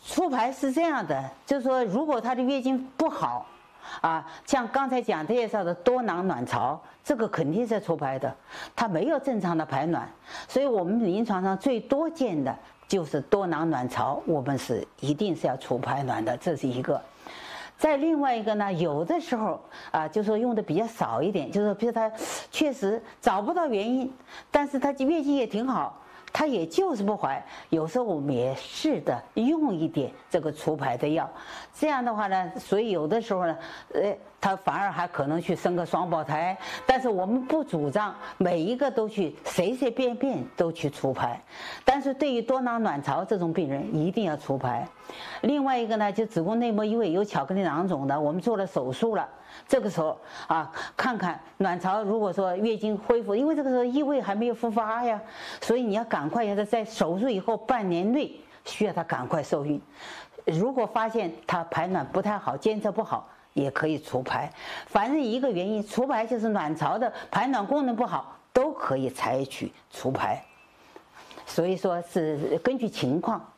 促排是这样的，就是说，如果她的月经不好，像刚才介绍的多囊卵巢，这个肯定是促排的，它没有正常的排卵，所以我们临床上最多见的就是多囊卵巢，我们一定是要促排卵的，这是一个。再另外一个呢，有的时候就说用的比较少一点，就是说，比如她确实找不到原因，但是她月经也挺好。它也就是不怀，有时候我们也试着用一点这个促排的药，这样的话呢，所以有的时候呢，它反而还可能去生个双胞胎。但是我们不主张每一个都去随随便便都去促排，但是对于多囊卵巢这种病人一定要促排。另外一个呢，就子宫内膜异位有巧克力囊肿的，我们做了手术了。这个时候看看卵巢，如果说月经恢复，因为这个时候异位还没有复发呀，所以你要赶快在手术以后半年内需要她赶快受孕。如果发现她排卵不太好，监测不好，也可以促排。反正一个原因，促排就是卵巢的排卵功能不好，都可以采取促排。所以说是根据情况